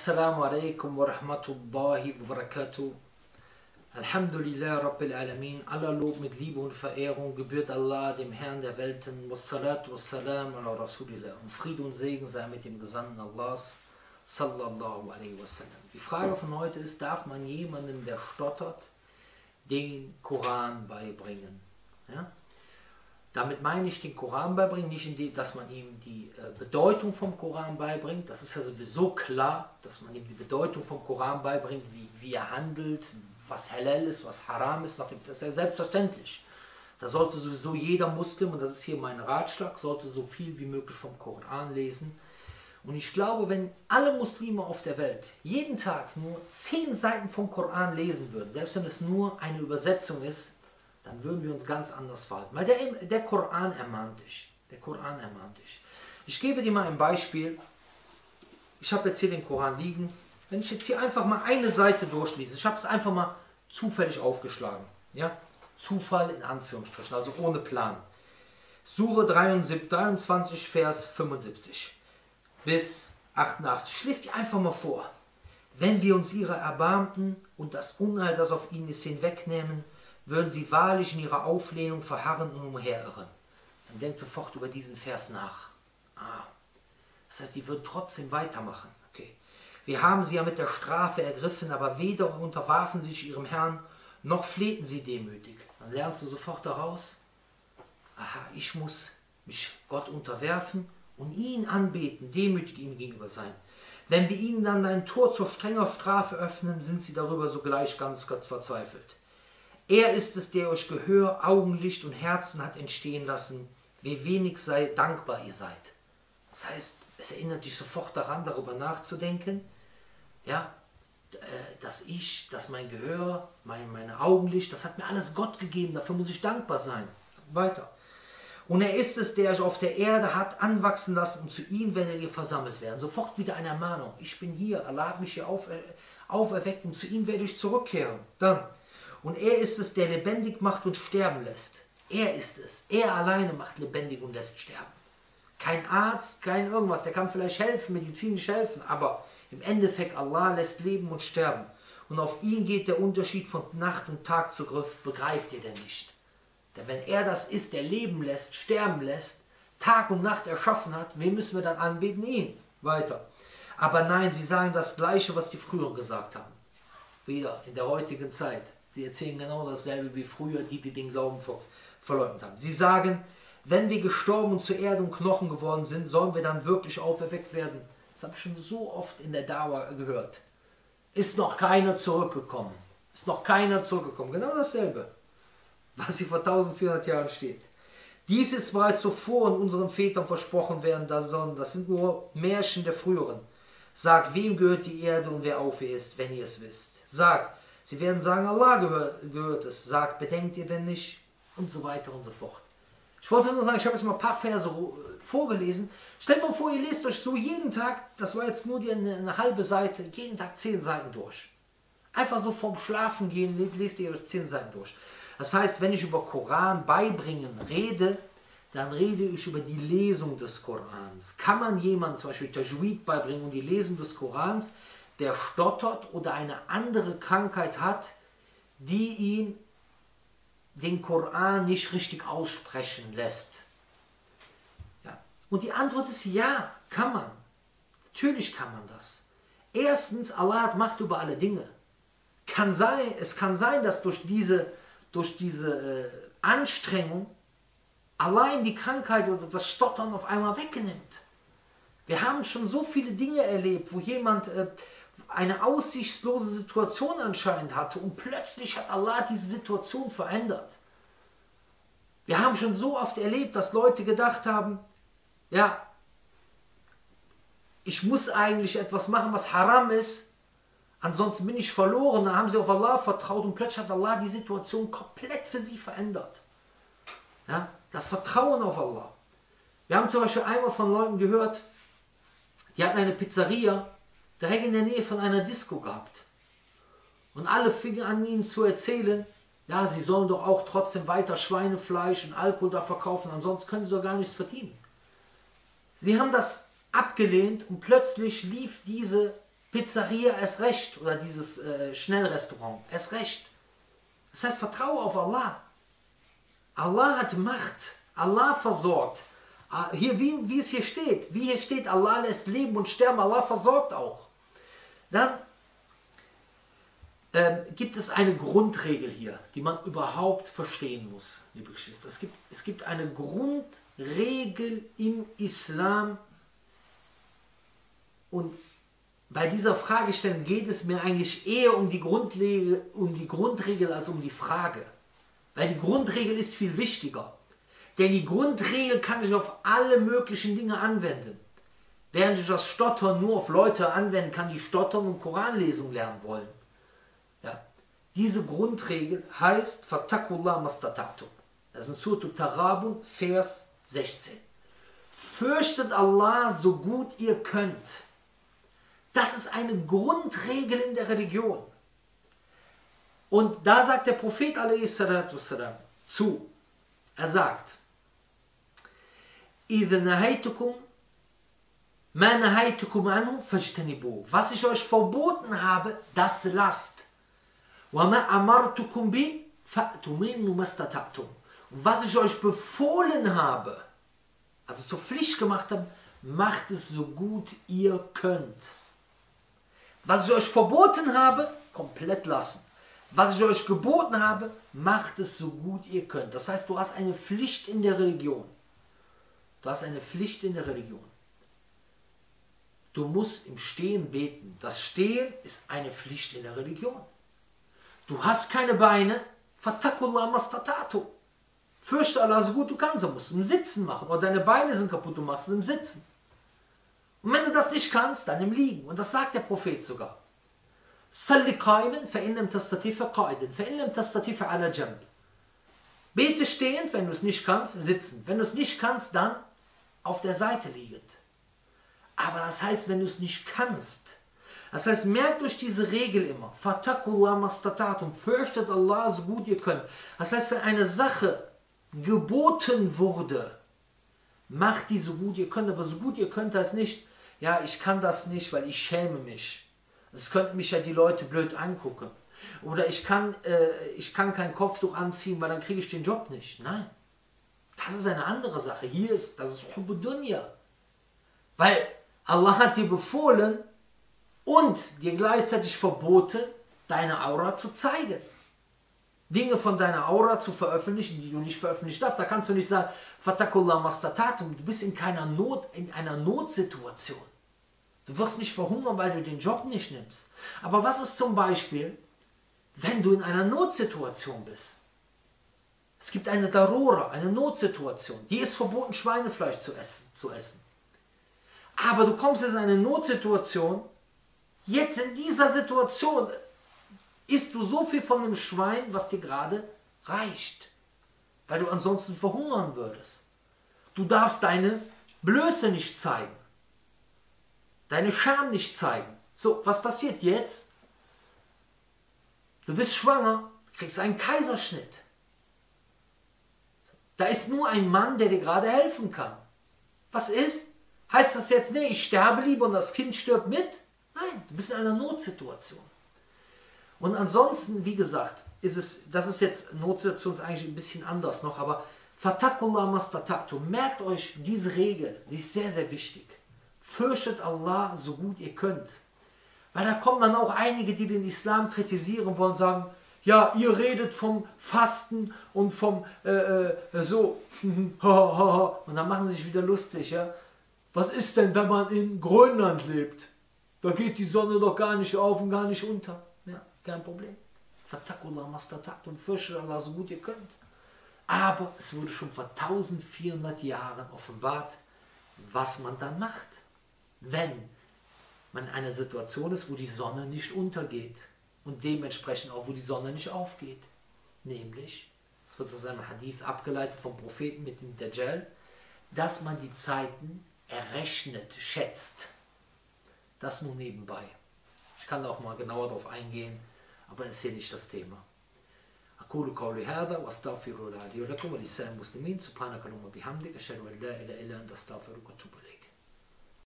Assalamu alaikum wa rahmatullahi wa barakatuh. Alhamdulillah Rabbil Alamin. Aller Lob mit Liebe und Verehrung gebührt Allah, dem Herrn der Welten. Wassalatu wassalam ala Rasulillah. Und Friede und Segen sei mit dem Gesandten Allahs. Sallallahu alaihi wasallam. Die Frage von heute ist, darf man jemandem, der stottert, den Koran beibringen? Ja? Damit meine ich den Koran beibringen, nicht indem, dass man ihm die Bedeutung vom Koran beibringt. Das ist ja sowieso klar, dass man ihm die Bedeutung vom Koran beibringt, wie er handelt, was halal ist, was haram ist. Das ist ja selbstverständlich. Da sollte sowieso jeder Muslim, und das ist hier mein Ratschlag, sollte so viel wie möglich vom Koran lesen. Und ich glaube, wenn alle Muslime auf der Welt jeden Tag nur 10 Seiten vom Koran lesen würden, selbst wenn es nur eine Übersetzung ist, dann würden wir uns ganz anders verhalten. Weil der Koran ermahnt dich. Der Koran ermahnt dich. Ich gebe dir mal ein Beispiel. Ich habe jetzt hier den Koran liegen. Wenn ich jetzt hier einfach mal eine Seite durchlese, ich habe es einfach mal zufällig aufgeschlagen. Ja? Zufall in Anführungsstrichen, also ohne Plan. Sure 23, Vers 75 bis 88. Ich lese die einfach mal vor. Wenn wir uns ihrer erbarmten und das Unheil, das auf ihnen ist, hinwegnehmen, würden sie wahrlich in ihrer Auflehnung verharren und umherirren. Dann denkt sofort über diesen Vers nach. Das heißt, die würden trotzdem weitermachen. Okay. Wir haben sie ja mit der Strafe ergriffen, aber weder unterwarfen sie sich ihrem Herrn, noch flehten sie demütig. Dann lernst du sofort daraus, ich muss mich Gott unterwerfen und ihn anbeten, demütig ihm gegenüber sein. Wenn wir ihnen dann ein Tor zur strenger Strafe öffnen, sind sie darüber sogleich ganz verzweifelt. Er ist es, der euch Gehör, Augenlicht und Herzen hat entstehen lassen, wie wenig sei dankbar ihr seid. Das heißt, es erinnert dich sofort daran, darüber nachzudenken, ja, dass mein Gehör, meine Augenlicht, das hat mir alles Gott gegeben, dafür muss ich dankbar sein. Weiter. Und er ist es, der euch auf der Erde hat anwachsen lassen, und zu ihm werdet ihr versammelt werden. Sofort wieder eine Ermahnung. Ich bin hier, Allah hat mich hier auferweckt, und zu ihm werde ich zurückkehren. Dann. Und er ist es, der lebendig macht und sterben lässt. Er ist es. Er alleine macht lebendig und lässt sterben. Kein Arzt, kein irgendwas. Der kann vielleicht helfen, medizinisch helfen, aber im Endeffekt Allah lässt leben und sterben. Und auf ihn geht der Unterschied von Nacht und Tag Zugriff. Begreift ihr denn nicht? Denn wenn er das ist, der leben lässt, sterben lässt, Tag und Nacht erschaffen hat, wen müssen wir dann anbeten? Ihn. Weiter. Aber nein, sie sagen das Gleiche, was die früheren gesagt haben. Wieder in der heutigen Zeit. Sie erzählen genau dasselbe wie früher, die den Glauben verleugnet haben. Sie sagen, wenn wir gestorben und zur Erde und Knochen geworden sind, sollen wir dann wirklich auferweckt werden. Das habe ich schon so oft in der Dawa gehört. Ist noch keiner zurückgekommen. Ist noch keiner zurückgekommen. Genau dasselbe, was hier vor 1400 Jahren steht. Dies ist bereits zuvor in unseren Vätern versprochen werden, das sind nur Märchen der früheren. Sagt, wem gehört die Erde und wer auf ihr ist, wenn ihr es wisst. Sagt, sie werden sagen, Allah gehört es. Sagt, bedenkt ihr denn nicht? Und so weiter und so fort. Ich wollte nur sagen, ich habe jetzt mal ein paar Verse vorgelesen. Stellt mal vor, ihr lest euch so jeden Tag, das war jetzt nur eine halbe Seite, jeden Tag 10 Seiten durch. Einfach so vorm Schlafen gehen, lest ihr euch 10 Seiten durch. Das heißt, wenn ich über Koran beibringen rede, dann rede ich über die Lesung des Korans. Kann man jemandem zum Beispiel Tajwid beibringen und die Lesung des Korans, der stottert oder eine andere Krankheit hat, die ihn den Koran nicht richtig aussprechen lässt? Ja. Und die Antwort ist ja, kann man. Natürlich kann man das. Erstens, Allah hat Macht über alle Dinge. Es kann sein, dass durch diese Anstrengung allein die Krankheit oder das Stottern auf einmal wegnimmt. Wir haben schon so viele Dinge erlebt, wo jemand eine aussichtslose Situation anscheinend hatte und plötzlich hat Allah diese Situation verändert. Wir haben schon so oft erlebt, dass Leute gedacht haben, ja, ich muss eigentlich etwas machen, was haram ist, ansonsten bin ich verloren. Dann haben sie auf Allah vertraut und plötzlich hat Allah die Situation komplett für sie verändert. Ja, das Vertrauen auf Allah. Wir haben zum Beispiel einmal von Leuten gehört, die hatten eine Pizzeria direkt in der Nähe von einer Disco gehabt. Und alle fingen an, ihnen zu erzählen, ja, sie sollen doch auch trotzdem weiter Schweinefleisch und Alkohol da verkaufen, ansonsten können sie doch gar nichts verdienen. Sie haben das abgelehnt und plötzlich lief diese Pizzeria erst recht oder dieses Schnellrestaurant erst recht. Das heißt, vertraue auf Allah. Allah hat Macht. Allah versorgt. Hier, wie es hier steht. Wie hier steht, Allah lässt leben und sterben. Allah versorgt auch. Dann gibt es eine Grundregel hier, die man überhaupt verstehen muss, liebe Geschwister. Es gibt eine Grundregel im Islam. Und bei dieser Fragestellung geht es mir eigentlich eher um die Grundregel als um die Frage. Weil die Grundregel ist viel wichtiger. Denn die Grundregel kann ich auf alle möglichen Dinge anwenden. Während ich das Stottern nur auf Leute anwenden kann, die Stottern und Koranlesung lernen wollen. Ja. Diese Grundregel heißt Fattakullah mastata'tum. Das ist in Surah Tarabun, Vers 16. Fürchtet Allah so gut ihr könnt. Das ist eine Grundregel in der Religion. Und da sagt der Prophet a.s. zu. Er sagt, was ich euch verboten habe, das lasst. Und was ich euch befohlen habe, also zur Pflicht gemacht habe, macht es so gut ihr könnt. Was ich euch verboten habe, komplett lassen. Was ich euch geboten habe, macht es so gut ihr könnt. Das heißt, du hast eine Pflicht in der Religion. Du hast eine Pflicht in der Religion. Du musst im Stehen beten. Das Stehen ist eine Pflicht in der Religion. Du hast keine Beine, fattakullah mastata'tu. Fürchte Allah so gut du kannst, du musst im Sitzen machen. Oder deine Beine sind kaputt, du machst es im Sitzen. Und wenn du das nicht kannst, dann im Liegen. Und das sagt der Prophet sogar. Salli qaiman fa in lam tastati fa qa'idan fa in lam tastati fa ala jamb. Bete stehend, wenn du es nicht kannst, sitzen. Wenn du es nicht kannst, dann auf der Seite liegend. Aber das heißt, wenn du es nicht kannst, das heißt, merkt euch diese Regel immer. Fattakullah mastata'tum. Fürchtet Allah so gut ihr könnt. Das heißt, wenn eine Sache geboten wurde, macht die so gut ihr könnt. Aber so gut ihr könnt das nicht. Ja, ich kann das nicht, weil ich schäme mich. Es könnten mich ja die Leute blöd angucken. Oder ich kann kein Kopftuch anziehen, weil dann kriege ich den Job nicht. Nein. Das ist eine andere Sache. Das ist Hubbu Dunya. Weil Allah hat dir befohlen und dir gleichzeitig verboten, deine Aura zu zeigen. Dinge von deiner Aura zu veröffentlichen, die du nicht veröffentlichen darfst. Da kannst du nicht sagen, Fattakullah mastata'tum, du bist in einer Notsituation. Du wirst nicht verhungern, weil du den Job nicht nimmst. Aber was ist zum Beispiel, wenn du in einer Notsituation bist? Es gibt eine Darura, eine Notsituation. Die ist verboten, Schweinefleisch zu essen. Aber du kommst in eine Notsituation, jetzt in dieser Situation isst du so viel von dem Schwein, was dir gerade reicht. Weil du ansonsten verhungern würdest. Du darfst deine Blöße nicht zeigen. Deine Scham nicht zeigen. So, was passiert jetzt? Du bist schwanger, kriegst einen Kaiserschnitt. Da ist nur ein Mann, der dir gerade helfen kann. Was ist? Heißt das jetzt, nee, ich sterbe lieber und das Kind stirbt mit? Nein, du bist in einer Notsituation. Und ansonsten, wie gesagt, das ist jetzt, Notsituation ist eigentlich ein bisschen anders noch, aber Fattakullah mastata'tum, merkt euch diese Regel, sie ist sehr, sehr wichtig. Fürchtet Allah so gut ihr könnt. Weil da kommen dann auch einige, die den Islam kritisieren wollen, sagen, ja, ihr redet vom Fasten und vom so, und dann machen sie sich wieder lustig, ja. Was ist denn, wenn man in Grönland lebt? Da geht die Sonne doch gar nicht auf und gar nicht unter. Ja, kein Problem. Fattakullah mastata'tum, fürchtet Allah so gut ihr könnt. Aber es wurde schon vor 1400 Jahren offenbart, was man dann macht, wenn man in einer Situation ist, wo die Sonne nicht untergeht und dementsprechend auch, wo die Sonne nicht aufgeht. Nämlich, es wird aus einem Hadith abgeleitet vom Propheten mit dem Dajjal, dass man die Zeiten errechnet, schätzt. Das nur nebenbei. Ich kann da auch mal genauer darauf eingehen, aber das ist hier nicht das Thema. أقول قولي هذا وأستغفر الله لي ولكم ولسائر المسلمين سبحانك اللهم وبحمدك أشهد أن لا إله إلا أنت أستغفرك وأتوب إليك.